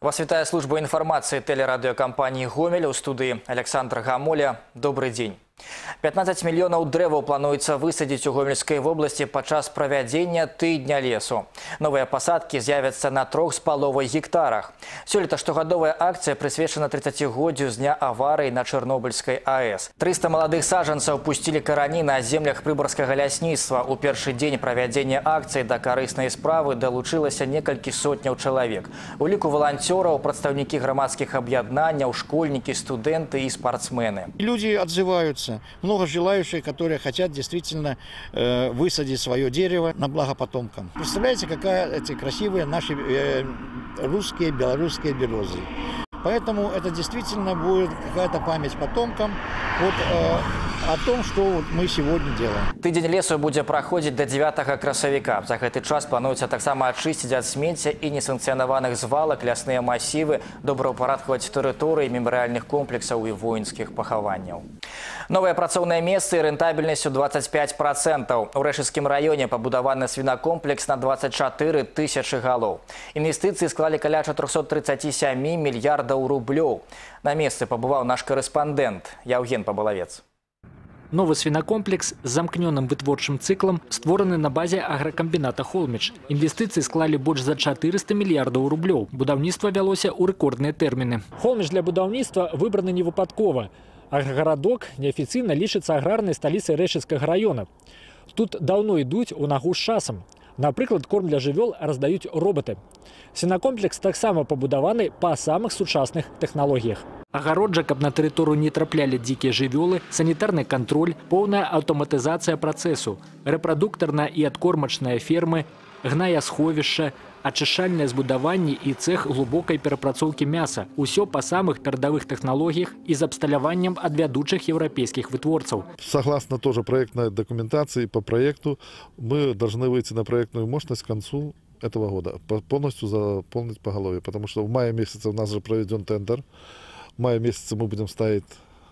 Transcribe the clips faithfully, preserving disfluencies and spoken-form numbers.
Вас вітае служба информации телерадиокомпании «Гомель», у студии Александр Гамоля. Добрый день. пятнадцать мільёнаў дрэваў плануецца высадзіць у Гомельской области падчас правядзення тыдня лесу. Новые посадки з'явятся на трох з паловай гектарах. Сёлета штогадовая акция прысвечана тридцатигоддзю з дня аварии на Чернобыльской АЭС. триста молодых саженцаў пустили карані на землях прыбарскага лясніцтва. У першы дзень правядзення акцыі да карыснай справы далучылася некалькі сотняў чалавек. У ліку волонтеров, прадстаўнікі грамадскіх аб'яднанняў, школьники, студенты и спортсмены. Люди отзываются. Много желающих, которые хотят действительно э, высадить свое дерево на благо потомкам. Представляете, какие эти красивые наши э, русские, белорусские березы. Поэтому это действительно будет какая-то память потомкам вот, э, о том, что вот мы сегодня делаем. Тыдзень лесу будзе праходзіць до дзевятага красавіка. За гэты час плануецца таксама ачысціць ад смецця і несанкцыянаваных звалак лясныя масівы, добраўпарадкаваць тэрыторыі мемарыяльных комплексаў і воінскіх пахаванняў. Новыя працоўныя месцы і рэнтабельнасцю двадцать пять процентов. У Рэшыцкім раёне пабудаваны свінакомплекс на двадцать четыре тысячи галоў. Інвестыцыі склалі каля четырёхсот тридцати семи мільярдаў рублёў. На месцы пабываў наш корэспандэнт Яўген Пабалавец. Новый свинокомплекс с замкненным вытворчым циклом створаны на базе агрокомбината «Холмич». Инвестиции склали больше за четыреста миллиардов рублей. Будаўніцтва вялося у рекордные термины. «Холмич» для будаўніцтва выбраны не выпадкова. Агрогородок неофициально лічыцца аграрной столицей Рэшыцкага района. Тут давно идут у нагу с часом. Например, корм для жывёл раздают роботы. Свинокомплекс таксама пабудаваны по самых сучасных технологиях. Агароджа, каб на тэрыторыю не траплялі дзікія жывёлы, санітарны кантроль, поўная аўтаматызацыя працэсу, рэпрадуктарная і адкормачная фермы, гнаясховішча, ачышальныя збудаванні і цех глубокай перапрацоўкі мяса. Усё па самых перадавых тэхналогіях і з абсталяваннем ад вядучых еўрапейскіх вытворцаў. Согласно тоже проектной документации по проекту, мы должны выйти на проектную мощность к концу этого года, полностью заполнить поголовье, потому что в мае месяце у нас же проведен тендер. В мае месяце мы будем ставить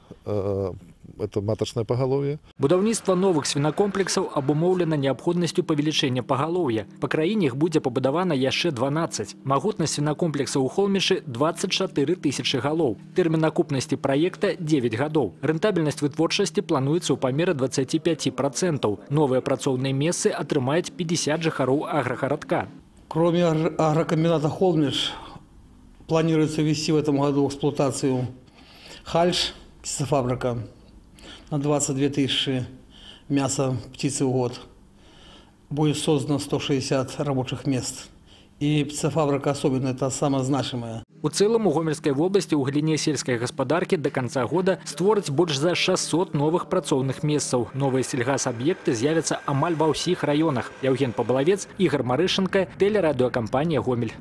э, это маточное поголовье. Будаўніцтва новых свинокомплексаў абумоўлена неабходнасцю павелічэння пагалоўя. Па краіне іх будзе пабудавана яшчэ дванаццаць. Магутнасць свинокомплекса ў Холмічы двадцать четыре тысячи галоў. Тэрмін акупнасці праекта девять гадоў. Рэнтабельнасць вытворчасці плануецца ў памеры двадцати пяти процентов. Новыя працоўныя месцы атрымаюць пятьдесят жыхароў аграгарадка. Кроме агрокомбината «Холмич», планируется ввести в этом году в эксплуатацию «Хальш», птицефабрика, на двадцать две тысячи мяса птицы в год. Будет создано сто шестьдесят рабочих мест. И птицефабрика особенно, это самое значимое. У цэлым у Гомельской области у галіне сельскай гаспадаркі до конца года створаць больш за шестьсот новых працоўных месцаў. Новыя сельгасаб'екты з'явяцца амаль ва ўсіх раёнах. Яўген Пабалавец, Ігор Марышенко, телерадиокомпания «Гомель».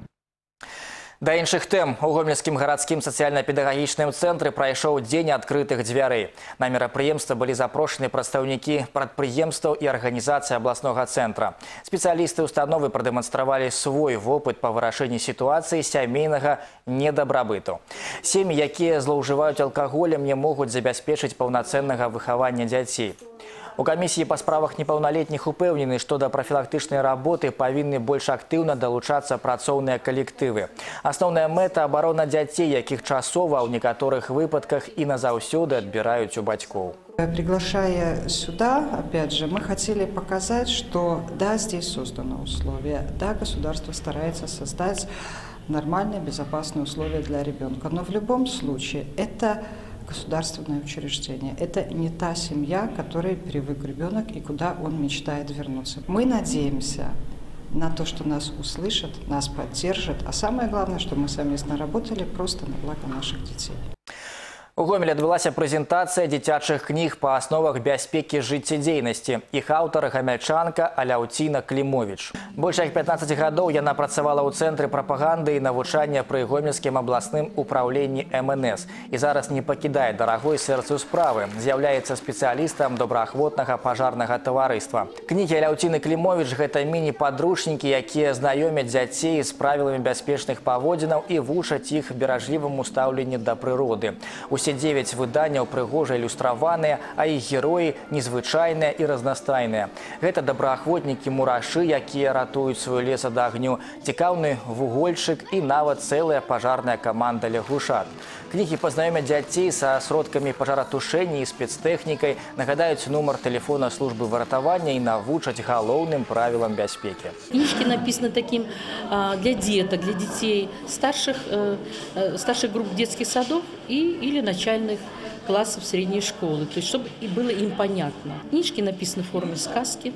Да іншых тэм. У Гомельскім гарадскім сацыяльна-педагагічным цэнтры прайшоў дзень адкрытых дзвярэй. На мерапрыемства былі запрошаны прадстаўнікі прадпрыемстваў і арганізацый абласнога цэнтра. Спецыялісты установы прадэманстравалі свой вопыт па вырашэнні сітуацыі сямейнага недабрабыту. Сем'і, якія злоўжываюць алкаголем, не могуць забяспечыць паўнацэннага выхавання дзяцей. У камісіі па справах непаўналетніх упэўнены, што да прафілактычнай работы павінны больш актыўна далучацца працоўныя калектывы. Асноўная мэта – абарона дзяцей, якіх часова ў некаторых выпадках і назаўсёды адбіраюць у бацькоў. Приглашая сюда, опять же, мы хотели показать, что да, здесь созданы условия, да, государство старается создать нормальные, безопасные условия для ребенка. Но в любом случае это государственное учреждение. Это не та семья, к которой привык ребенок и куда он мечтает вернуться. Мы надеемся на то, что нас услышат, нас поддержат, а самое главное, что мы совместно работали просто на благо наших детей. У Гомелі адбылася прэзентацыя дзіцячых кніг па асновах бяспекі жыццядзейнасці. Іх аўтар гамяльчанка Аляўціна Клімовіч. Больш як пятнадцать гадоў яна працавала ў цэнтры прапаганды і навучання пры Гомельскім абласным управленні эм эн эс і зараз не пакідае дарагой сэрцу справы. З'яўляецца спецыялістам добраахвотнага пажарнага таварыства. Кнігі Аляўціны Клімовіч – гэта міні-падручнікі, якія знаёмяць дзяцей з правіламі бяспечных паводзінаў і вучаць іх беражліваму стаўленню да прыроды. Усе Усе девять выданняў прыгожа ілюстраваныя, а іх героі незвычайныя і разнастайныя. Гэта добраахвотнікі мурашы, якія ратуюць свой лес ад агню, цікаўны вугольчык і нават цэлая пажарная каманда лягушат. Кнігі пазнаёмяць дзяцей са сродкамі пажаратушэння і спецтэхнікай, нагадаюць нумар тэлефона службы выратавання і навучаць галоўным правілам бяспекі. Книжки написаны таким для деток, для детей старших, старших групп детских садов и, или начальных классов средней школы, то есть чтобы было им понятно. Книжки написаны в форме сказки,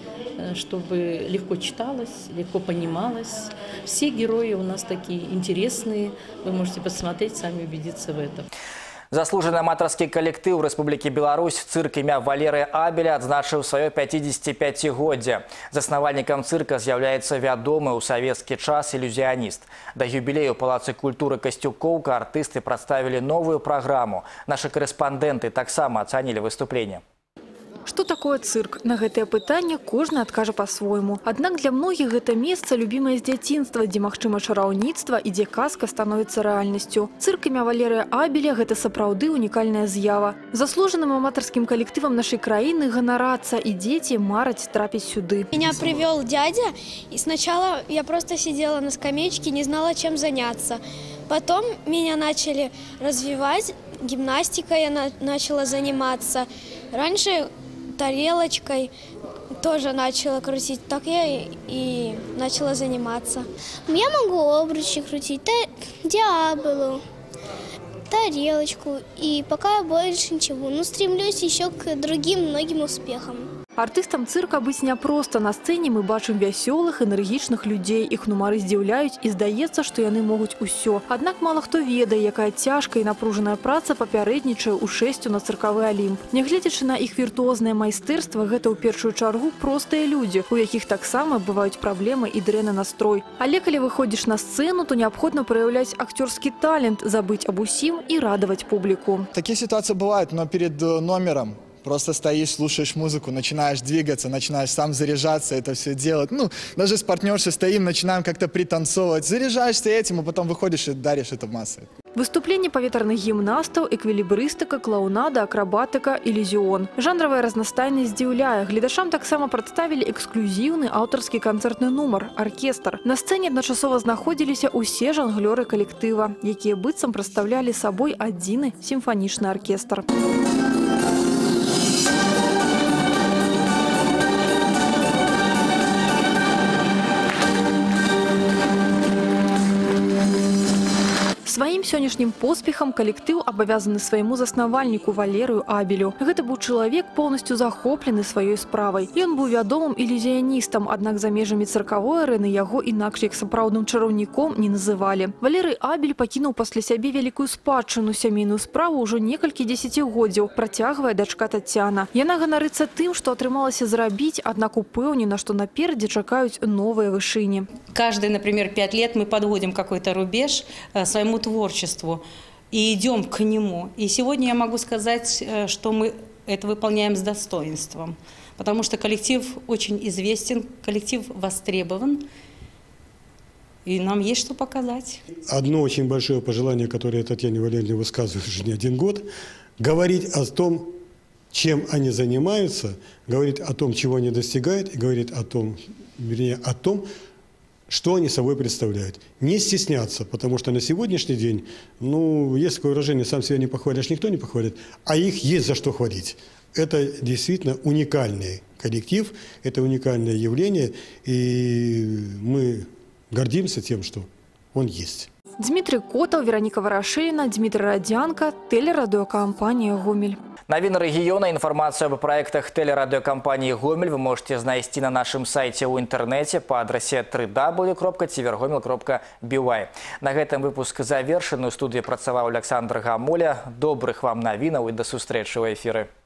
чтобы легко читалось, легко понималось. Все герои у нас такие интересные, вы можете посмотреть, сами убедиться в этом. Заслужены аматарскі калектыў Рэспублікі Беларусь цырк імя Валерыя Абеля адзначыў сваё пяцідзесяціпяцігоддзе. Заснавальнікам цырка з'яўляецца вядомы ў савецкі час ілюзіяніст. Да юбілею Палацы культуры Касцюкоўка артысты прадставілі новую праграму. Нашы корэспандэнты таксама ацанілі выступленне. Что такое цирк? На гэтае пытанне кожны адкажа по-свойму. Аднак для многіх гэта месца любімае з дзяцінства, дзе магчыма чараўніцтва і дзе казка становіцца рэальнасцю. Цырк імя Валерыя Абеля гэта сапраўды унікальная з'ява. Заслужаным аматарскім калектывам нашай краіны ганарацца, і дзеці мараць трапіць сюды. Меня привел дядя, и сначала я просто сидела на скамеечке, не знала, чем заняться. Потом меня начали развивать, гимнастикой я на начала заниматься. Раньше тарелочкой тоже начала крутить, так я и, и начала заниматься. Я могу обручи крутить, диаболу, тарелочку, и пока больше ничего. Но стремлюсь еще к другим многим успехам. Артыстам цирка быць няпроста. На сцэне мы бачым вясёлых, энергічных людзей. Іх нумары здзіўляюць, і здаецца, што яны могуць усё. Аднак мала хто ведае, якая цяжкая і напружаная праца папярэднічае ў шэсцю на цыркавы алімп. Нягледзячы на іх віртуознае майстэрства, гэта ў першую чаргу простыя людзі, у якіх таксама бываюць праблемы і дрэнны настрой. Але калі выходзіш на сцэну, то неабходна праяўляць акцёрскі талент, забыць аб усім і радаваць публіку. Такие ситуации бывают, но перед номером просто стоишь, слушаешь музыку, начинаешь двигаться, начинаешь сам заряжаться, это все делать. Ну, даже с партнершей стоим, начинаем как-то пританцовывать. Заряжаешься этим, а потом выходишь и даришь это в массы. Выступленне паветраных гімнастаў, эквілібрыстыка, клоунада, акрабатыка, ілюзіон. Жанравая разнастайнасць здзіўляе. Гледачам таксама прадставілі эксклюзіўны аўтарскі канцэртны нумар «Аркестр». На сцэне адначасова знаходзіліся ўсе жанглёры калектыва, якія быццам прадстаўлялі сабой адзіны сімфанічны аркестр. Сваім сённяшнім поспехам калектыў абавязаны свайму заснавальніку Валерыю Абелю. Гэта быў чалавек поўнасцю захоплены сваёй справай. Ён быў вядомым ілюзіяністам, аднак за межамі цыркавой арэны яго інакш як сапраўдным чараўніком не называлі. Валерый Абель пакінуў пасля сябе вялікую спадчыну, сямейную справу ўжо некалькі дзесяцігоддзяў, працягвае дачка Тацяна. Яна ганарыцца тым, што атрымалася зрабіць, аднак упэўнена, што наперадзе чакаюць новыя вышыні. Каждые, например, пять лет мы подводим какой-то рубеж своему творчеству и идем к нему. И сегодня я могу сказать, что мы это выполняем с достоинством, потому что коллектив очень известен, коллектив востребован, и нам есть что показать. Одно очень большое пожелание, которое я Татьяне Валерьевне высказываю уже не один год, говорить о том, чем они занимаются, говорить о том, чего они достигают, и говорить о том, вернее, о том, что они собой представляют. Не стесняться, потому что на сегодняшний день, ну, есть такое выражение, сам себя не похвалишь, никто не похвалит, а их есть за что хвалить. Это действительно уникальный коллектив, это уникальное явление, и мы гордимся тем, что он есть. Дмитрий Котов, Вероника Ворошилина, Дмитрий Радянко, телерадиокомпания «Гомель». Новины региона, информацию об проектах телерадиокомпании «Гомель» вы можете найти на нашем сайте в интернете по адресе дабл ю дабл ю дабл ю крапка тивергомель крапка би вай. На этом выпуск завершен. У студии працаваў Александр Гамоля. Добрых вам новинок и до встречи в эфире.